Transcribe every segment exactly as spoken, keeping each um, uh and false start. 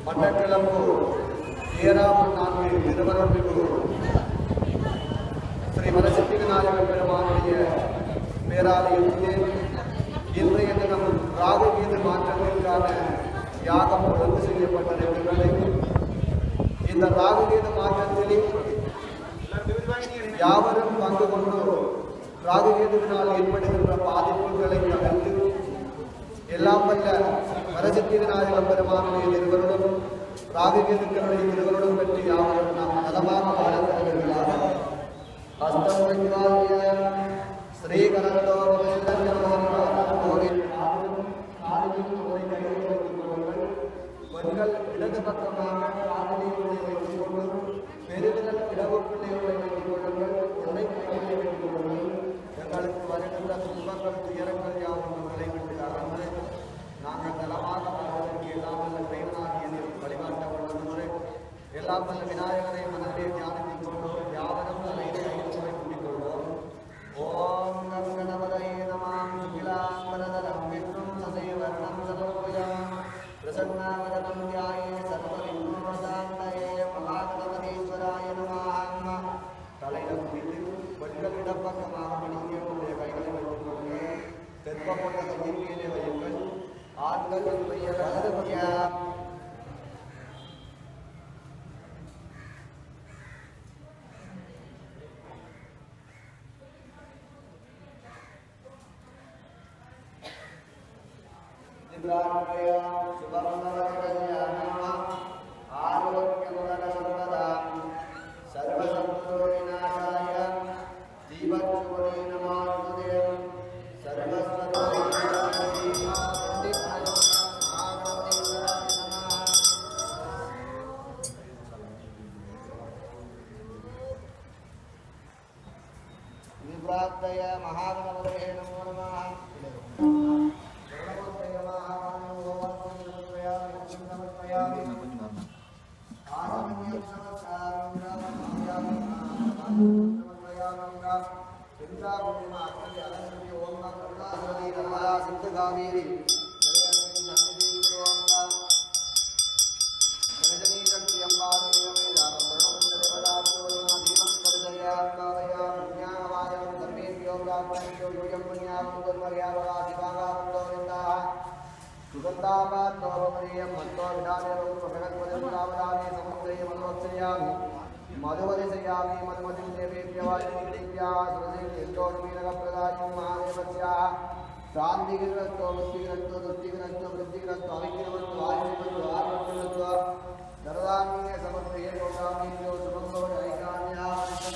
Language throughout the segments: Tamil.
மட்டக்கிழம்பு ஏறாமல் நான்கு நிறுவனமிகு ஸ்ரீ வரசித்தி விநாயகர் பெருமானுடைய பேராலயத்திலே இன்றைய தினம் ராகுகேது மாற்றத்திற்கான யாகம் ஒழுங்கு செய்யப்பட்டிருக்கிறது. இந்த ராகுகேது மாற்றத்தில் யாவரும் பங்கு கொண்டு ராகுகேதுவினால் ஏற்படுகின்ற பாதிப்புகளை தவிர்த்து எல்லாம் வல்ல வரசித்தி விநாயகர் பெருமானுடைய திருவருளும் ராகுகேதுக்களுடைய திருவருளும் பற்றி யாவரும் நாம் நலமாக வாழ்கிறார்கள். ஸ்ரீகரந்தோ பெண்கள் இடது பக்கமாக காதலிகளை வைத்துக் கொண்டு பெருவிரல் இடவுக்குள்ளே வைத்துக் கொள்ளுங்கள். உடை கைகளை வைத்துக் கொள்ளுங்கள். எங்களுக்கு வருகின்ற துன்பங்கள் துயரங்கள் யாவும் விளைவிட்டு அறமுறை நாங்கள் நலமாக வாழ்வதற்கு எல்லாம் வல்ல தெய்வனாகிய வழிகாட்ட உள்ளது. எல்லாம் வல்ல விநாயகரை மனதிலே தியானித்துக் கொண்டு யாவரும் தலையை கைதுரை கூட்டிக்கொள்வோம். ஓம் கம் கணபதயே நமாம் சுகிலாம்பரதரம் விஷ்ணும் சசைவர்ணம் சதோபயாம் பிரசன்னாவதனம் தியாயே சர்வவிக்னோபசாந்தயே மகாகணபதீஸ்வராய நமः. தலையில் மீது பெண்கள் இடப்பக்கமாக மணிங்களுடைய கைகளை வைத்துக் கொண்டு தெற்பப்பட்ட கையின் மேலே வையுங்கள். ஆண்கள் வலதுபடியா மகாகணபதயே நமோ நமः. मधुवरिशयामि मधुमतिं देवेभ्यवादित्या सुरसिंहप्रदायं महादेवस्याः शान्तिगिरस्तो मुक्तिगिरस्तो तुष्टिगिरस्तो वृद्धिगिरस्तो अविगिरस्तो आयुर्गिरस्तो आरोग्यगिरस्तो सर्वांगे समर्पये लोकामीभ्यो सुमङ्गलो ऐकान्याः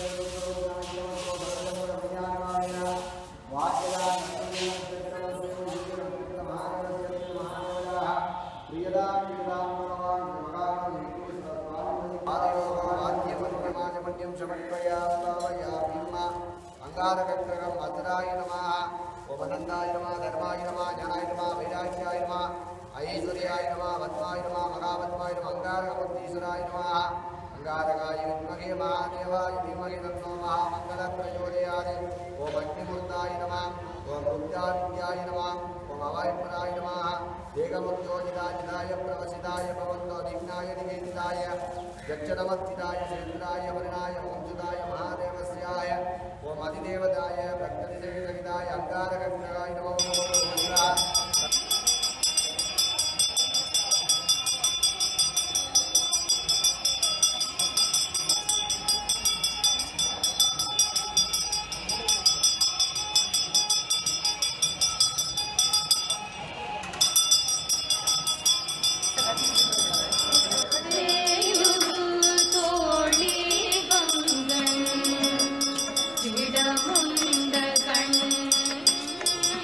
अंगारकग्रहं भद्राय नमः. ओमनन्दाय नमः. धर्माय नमः. ज्ञानाय नमः. वैराग्याय नमः. ऐश्वर्याय नमः. पद्माय नमः. महापद्माय नमः. अंगारकमुक्तीश्वराय नमः. अंगारकाय विद्महे महादेवाय धीमहि तन्नो महामङ्गलः प्रचोदयात्. ओम अग्निमूर्ताय नमः. ओम रुद्रादित्याय नमः. ओम अवायपुराय नमः. एकमुद्योजिताय प्रवसिताय भवन्तो दिग्नाय निकेतिताय यक्षनमस्थिताय शेन्द्राय वर्णाय वंशुताय महादेवस्याय ओम अधिदेवताय भक्तनिसहिताय अंगारकग्रहाय नमो नमः. விடமுண்ட கண்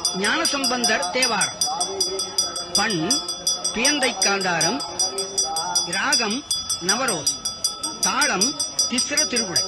ஞானசம்பந்தர் தேவாரம். பண் பியந்தை காந்தாரம். ராகம் நவரோஸ். தாளம் திஸ்ர திருகுடை.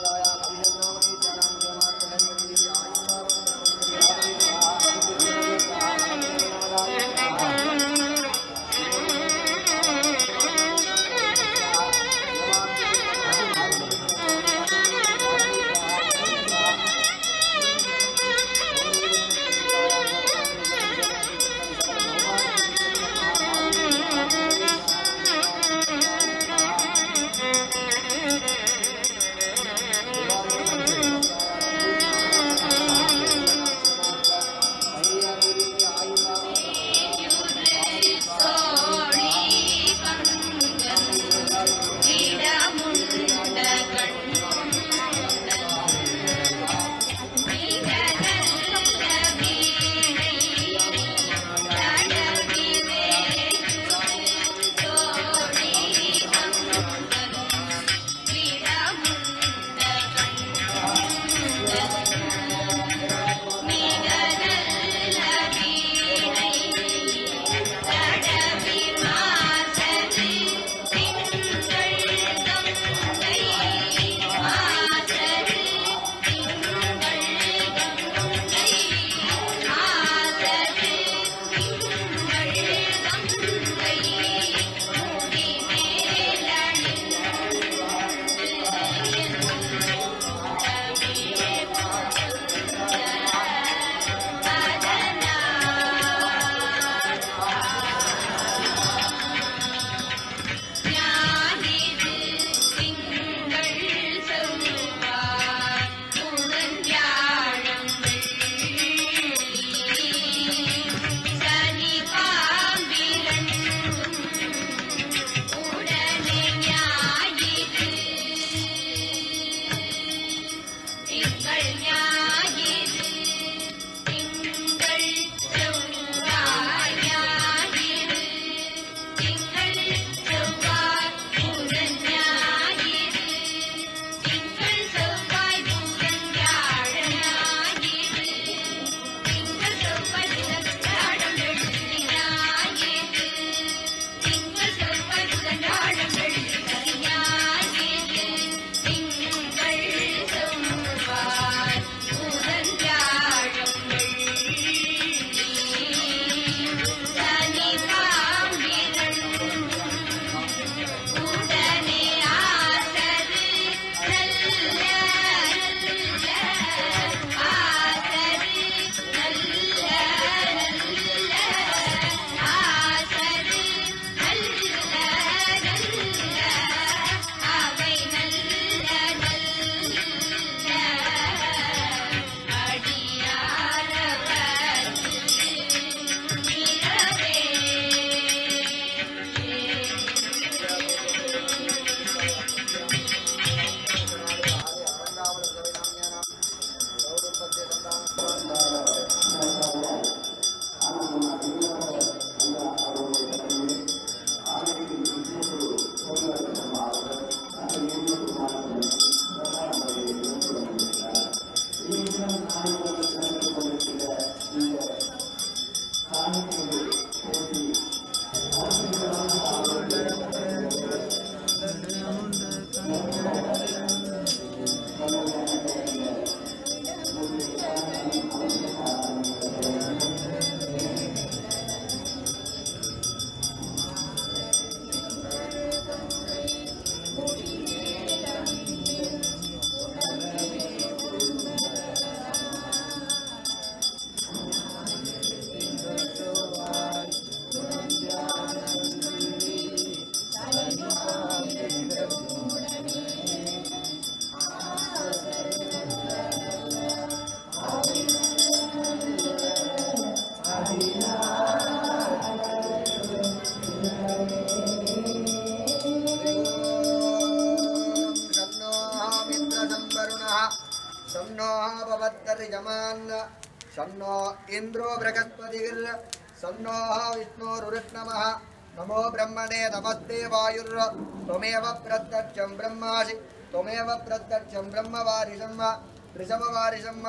शन्नो इंद्रो बृहस्पतिर् सन्नो विष्णुरुक्नमः नमो ब्रह्मणे नमस्ते वायुर् त्वमेव प्रत्यक्षं ब्रह्मासि त्वमेव प्रत्यक्षं ब्रह्मवारिशं वृषभवारिशं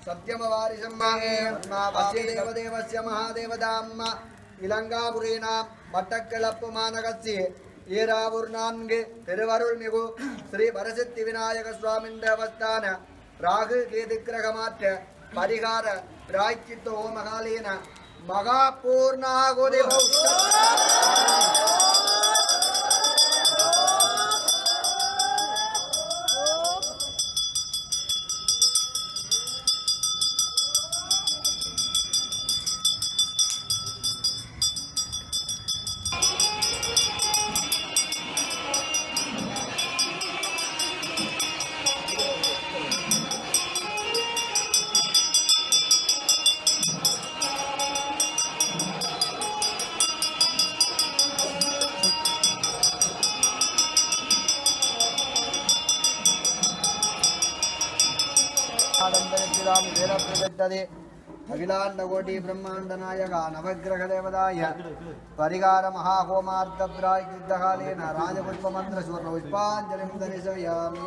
सत्यमवारिशम्मा अस्य देवदेवस्य महादेवदाम्मा इलंगापुरीनाम पट्टक्कलप्पु मानगस्य ஈராவூர் நான்கு திருவருள்மிகு ஸ்ரீ வரசித்தி விநாயக சுவாமியின் தேவஸ்தான ராகு கேது கிரகமாற்ற பரிகார பிராய்ச்சித்த ஓமகாலீன மகா பூர்ணாகுதி अखिलांड कोटि ब्रह्मांड नायक नवग्रह देवदाय परिहार महाहोमार्थ प्रायिद्धकालेन राजपुष्प मंत्र स्वर्ण पुष्पांजलिं दर्शयामि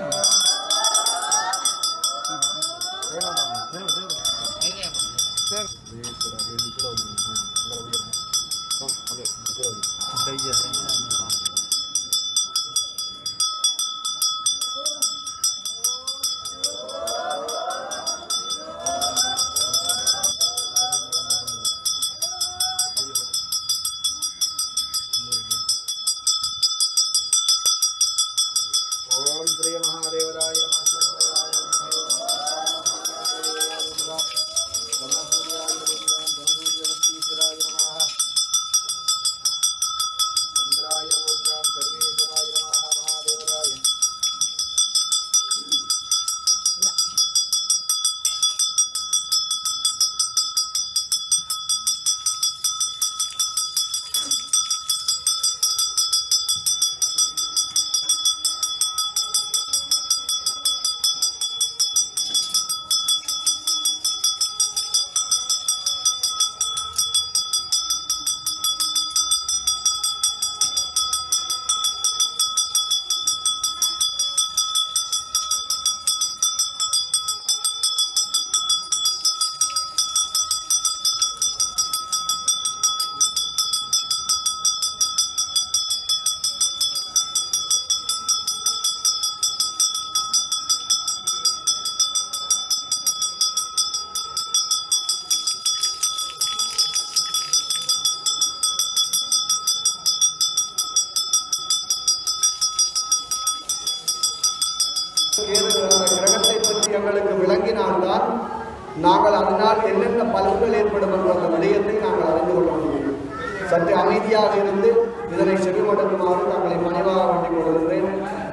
கிரகத்தை பற்றி எங்களுக்கு விளங்கினால்தான் நாங்கள் அதனால் என்னென்ன பலன்கள் ஏற்படும் என்ற அந்த விடயத்தை நாங்கள் அறிந்து கொள்ள முடியும். சற்று அமைதியாக இருந்து இதனை செவிமடுக்குமாறு தங்களை பணிவாக வேண்டிக் கொள்கின்றேன்.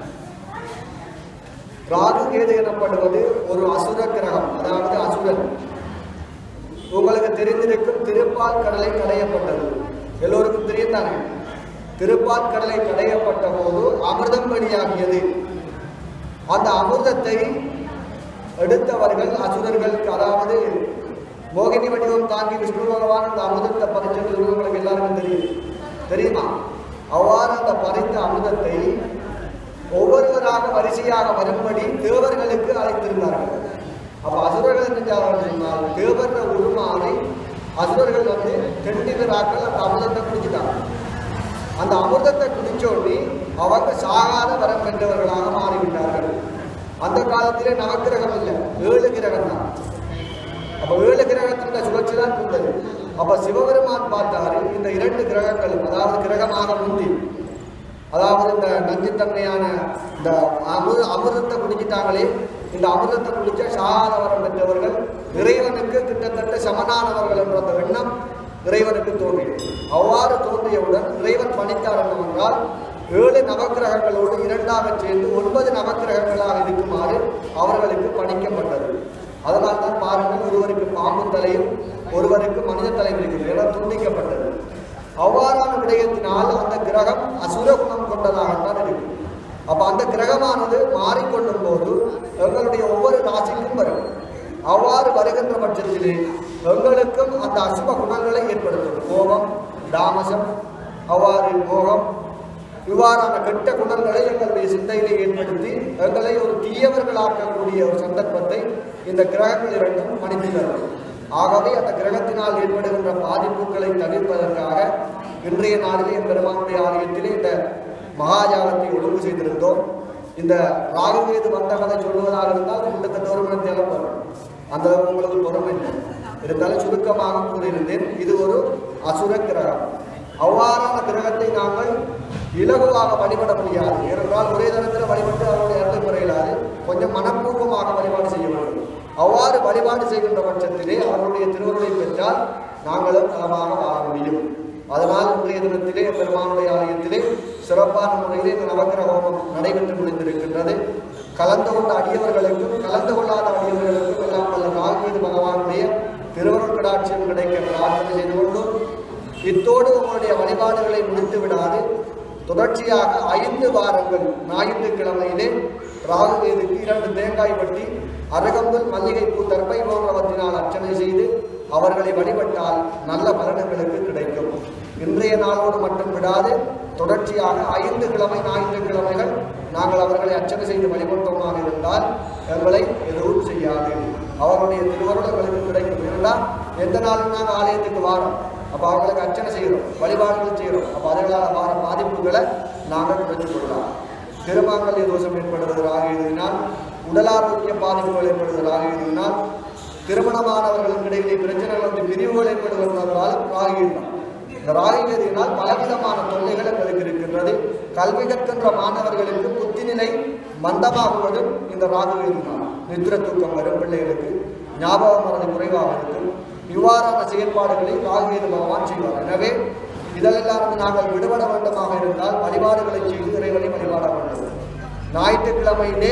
ராகு கேது எனப்படுவது ஒரு அசுர கிரகம், அதாவது அசுரன். உங்களுக்கு தெரிந்திருக்கும் திருப்பால் கடலை கடையப்பட்டது எல்லோருக்கும் தெரியும்தானே. திருப்பால் கடலை கடையப்பட்ட போது அமிர்தம் வெளியாகியது. அந்த அமிர்தத்தை எடுத்தவர்கள் அசுரர்களுக்கு, அதாவது மோகினி வடிவம் தாங்கி விஷ்ணு பகவான் அந்த அமிர்தத்தை பறிச்சது உங்களுக்கு எல்லாருக்கும் தெரியும் தெரியுமா? அவ்வாறு அந்த பறித்த அமிர்தத்தை ஒவ்வொருவராக வரிசையாக வரும்படி தேவர்களுக்கு அழைத்திருந்தார்கள். அப்ப அசுரர்கள் என்ன சொன்னால், தேவர உருமாறி அசுரர்கள் வந்து ரெண்டு பேராக்கள் அந்த அமிர்தத்தை குடிச்சுட்டாங்க. அந்த அமிர்தத்தை குடிச்சோடி அவங்க சாகாத வரம் பெற்றவர்களாக மாறிவிட்டார்கள். அந்த காலத்திலே நவக்கிரகம் இல்லை, ஏழு கிரகம் தான். அப்ப ஏழு கிரகத்தின் சுழற்சி தான் இருந்தது. அப்ப சிவபெருமான் பார்த்தாரு, இந்த இரண்டு கிரகங்களும், அதாவது கிரகமாக முந்தி, அதாவது இந்த நஞ்சுத்தன்மையான இந்த அமிர் அமிர்தத்தை குடிச்சிட்டாங்களே, இந்த அமிர்தத்தை குடிச்ச சாகாத வரம் பெற்றவர்கள் இறைவனுக்கு கிட்டத்தட்ட சமனானவர்கள் என்ற அந்த எண்ணம் இறைவனுக்கு தோன்றியது. அவ்வாறு தோன்றியவுடன் இறைவன் பணித்தார் என்னவென்றால், ஏழு நவக்கிரகங்களோடு இரண்டாக சேர்ந்து ஒன்பது நவக்கிரகங்களாக இருக்குமாறு அவர்களுக்கு பணிக்கப்பட்டது. அதனால் தான் பாருங்கள், ஒருவருக்கு பாம்பு தலையும் ஒருவருக்கு மனித தலையும் இருக்கிறது என துண்டிக்கப்பட்டது. அவ்வாறான விடயத்தினால் அந்த கிரகம் அசுர குணம் கொண்டதாகத்தான் இருக்கு. அப்ப அந்த கிரகமானது மாறிக்கொள்ளும் போது எங்களுடைய ஒவ்வொரு ராசிக்கும் வரும். அவ்வாறு வருகின்ற பட்சத்திலே எங்களுக்கும் அந்த அசுப குணங்களை ஏற்படுத்தும். கோபம், தாமசம், அவ்வாறு மோகம், இவ்வாறான கெட்ட குணங்களை எங்களுடைய சிந்தையிலே ஏற்படுத்தி எங்களை ஒரு தீயவர்களாக்கக்கூடிய ஒரு சந்தர்ப்பத்தை இந்த கிரகங்கள் இரண்டும் மனிதர்கள். ஆகவே அந்த கிரகத்தினால் ஏற்படுகின்ற பாதிப்புகளை தவிர்ப்பதற்காக இன்றைய நாளிலே பெருமானுடைய ஆலயத்திலே இந்த மகாஜாகத்தை ஒழுங்கு செய்திருந்தோம். இந்த ராகுவேது வந்த கதை சொல்வதாக இருந்தால் கிட்டத்தட்ட ஒரு மணி நேரம் வரும். அந்த உங்களுக்கு பொறுமை இல்லை. இருந்தாலும் சுருக்கமாக கூறியிருந்தேன். இது ஒரு அசுர கிரகம். அவ்வாறான கிரகத்தை நாங்கள் இலகுவாக வழிபட முடியாது. ஏனென்றால் ஒரே தரத்தில் வழிபட்டு அவருடைய அருளை குறையிலாது கொஞ்சம் மனப்பூர்வமாக வழிபாடு செய்ய வேண்டும். அவ்வாறு வழிபாடு செய்கின்ற பட்சத்திலே அவருடைய திருவருளை பெற்றால் நாங்களும் நலமாக வாழ முடியும். அதனால் இன்றைய தினத்திலே பெருமானுடைய ஆலயத்திலே சிறப்பான முறையிலே இந்த நவக்கிரக ஹோமம் நடைபெற்று முடிந்திருக்கின்றது. கலந்து கொண்ட அடியவர்களுக்கும் கலந்து கொள்ளாத அடியவர்களுக்கும் எல்லாம் வல்ல ராகுவேது பகவானுடைய திருவருள் கடாட்சியம் கிடைக்க பிரார்த்தனை செய்து கொண்டு இத்தோடு உங்களுடைய வழிபாடுகளை முடித்து விடாது தொடர்ச்சியாக ஐந்து வாரங்கள் ஞாயிற்றுக்கிழமையிலே ராகுவேதுக்கு இரண்டு தேங்காய் வெட்டி அருகம்புல் மல்லிகைப்பூ தர்பை போன்றவற்றினால் அர்ச்சனை செய்து அவர்களை வழிபட்டால் நல்ல பலன்களுக்கு கிடைக்கும். இன்றைய நாளோடு மட்டும் விடாது தொடர்ச்சியாக ஐந்து கிழமை ஞாயிற்றுக்கிழமைகள் நாங்கள் அவர்களை அர்ச்சனை செய்து வழிபட்டோமாக இருந்தால் எங்களை எதுவும் செய்யாது. அவருடைய திருவருளங்களுக்கு கிடைக்கும். இருந்தால் எந்த நாளும் நாங்கள் ஆலயத்துக்கு வாரோம், அப்போ அவங்களுக்கு அர்ச்சனை செய்கிறோம், வழிபாடுகள் செய்கிறோம். அப்போ அதனால் வார பாதிப்புகளை நாங்கள் குறைச்சு கொள்ளலாம். திருமாங்கல்ய தோஷம் ஏற்படுவதாக எழுதினால், உடல் ஆரோக்கிய பாதிப்புகள் ஏற்படுவதாக எழுதினால், திருமணமானவர்களுக்கு இடையிலே பிரச்சனைகள் வந்து பிரிவுகள் ஏற்படுவதாலும் ராகிதான். இந்த ராகினால் பலவிதமான தொல்லைகள் எங்களுக்கு இருக்கின்றது. கல்வி கற்கின்ற மாணவர்களுக்கு புத்திநிலை மந்தமாகுவதும் இந்த ராகுவேதினால். நித்திர தூக்கம் வரும் பிள்ளைகளுக்கு, ஞாபக மறதி குறைவாக இருக்கும். இவ்வாறான செயற்பாடுகளை ராகுவேது பகவான் செய்வார். எனவே இதெல்லாம் நாங்கள் விடுபட வேண்டுமாக இருந்தால் வழிபாடுகளை செய்து இறைவனை வழிபாட வேண்டும். ஞாயிற்றுக்கிழமையிலே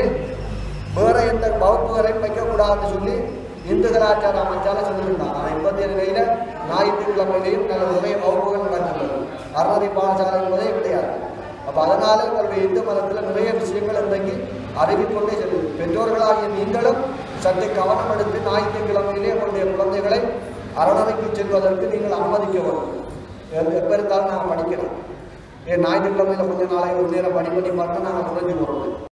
வேற எந்த வகுப்புகளையும் வைக்கக்கூடாதுன்னு சொல்லி இந்து கலாச்சார அமைச்சால சொல்லியிருந்தாங்க. ஆனால் இப்போதைய நிலையில ஞாயிற்றுக்கிழமையிலேயும் நல்ல நிறைய வகுப்புகள் நடக்கின்றது. அறநெறி பாடசாலை என்பதே கிடையாது. அப்போ அதனால எங்களுடைய இந்து மதத்தில் நிறைய விஷயங்கள் இன்றைக்கு அறிவிக்கொண்டே செல்லுது. பெற்றோர்களாகிய நீங்களும் சற்று கவனம் எடுத்து ஞாயிற்றுக்கிழமையிலே உங்களுடைய குழந்தைகளை அறநெறிக்கு செல்வதற்கு நீங்கள் அனுமதிக்க வேண்டும். எப்போ இருந்தாலும் நாங்கள் படிக்கலாம். ஏன் ஞாயிற்றுக்கிழமையில் கொஞ்ச நாளைக்கு ஒரு நேரம் படி பண்ணி பார்த்தா நாங்கள் குறைஞ்சு போகிறோம்.